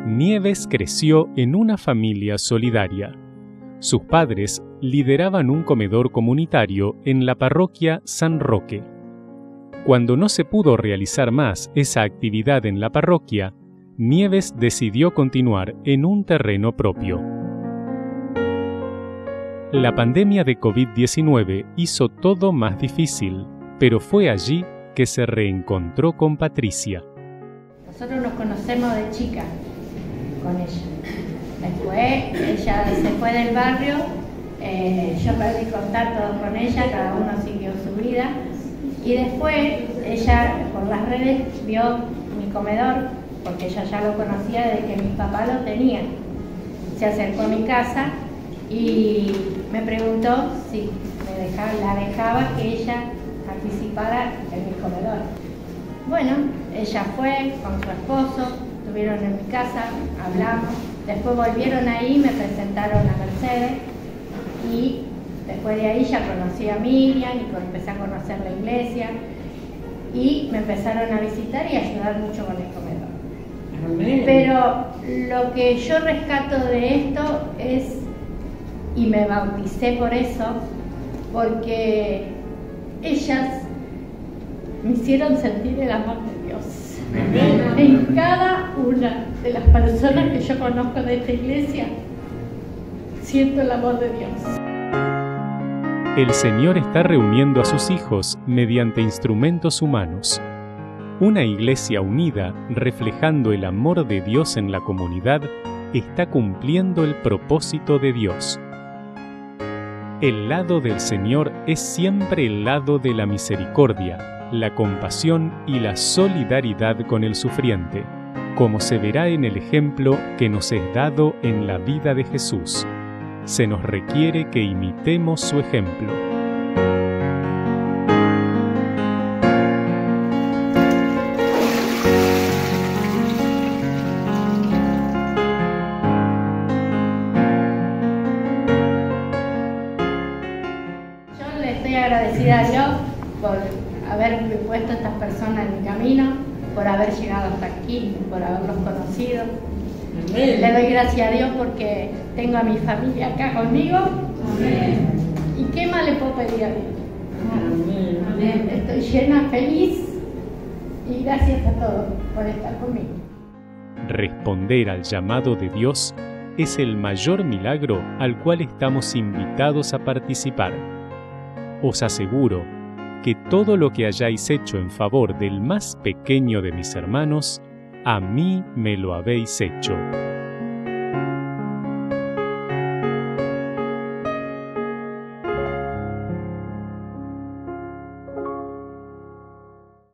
Nieves creció en una familia solidaria. Sus padres lideraban un comedor comunitario en la parroquia San Roque. Cuando no se pudo realizar más esa actividad en la parroquia, Nieves decidió continuar en un terreno propio. La pandemia de COVID-19 hizo todo más difícil, pero fue allí que se reencontró con Patricia. Nosotros nos conocemos de chica con ella. Después ella se fue del barrio, yo perdí contacto con ella, cada uno siguió su vida. Y después ella por las redes vio mi comedor, porque ella ya lo conocía desde que mi papá lo tenía. Se acercó a mi casa y me preguntó si la dejaba que ella participara en mi comedor. Bueno, ella fue con su esposo, estuvieron en mi casa, hablamos, después volvieron ahí, me presentaron a Mercedes y después de ahí ya conocí a Miriam y empecé a conocer la iglesia y me empezaron a visitar y a ayudar mucho con el comedor. Pero lo que yo rescato de esto es, y me bauticé por eso, porque ellas me hicieron sentir el amor de Dios. En cada una de las personas que yo conozco de esta iglesia, siento el amor de Dios. El Señor está reuniendo a sus hijos mediante instrumentos humanos. Una iglesia unida, reflejando el amor de Dios en la comunidad, está cumpliendo el propósito de Dios. El lado del Señor es siempre el lado de la misericordia, la compasión y la solidaridad con el sufriente, como se verá en el ejemplo que nos es dado en la vida de Jesús. Se nos requiere que imitemos su ejemplo. Yo le estoy agradecida a Dios por haberme puesto a estas personas en mi camino, por haber llegado hasta aquí, por haberlos conocido. Le doy gracias a Dios porque tengo a mi familia acá conmigo. Amén. ¿Y qué más le puedo pedir a Dios? Amén. Estoy llena, feliz y gracias a todos por estar conmigo. Responder al llamado de Dios es el mayor milagro al cual estamos invitados a participar. Os aseguro que todo lo que hayáis hecho en favor del más pequeño de mis hermanos, a mí me lo habéis hecho.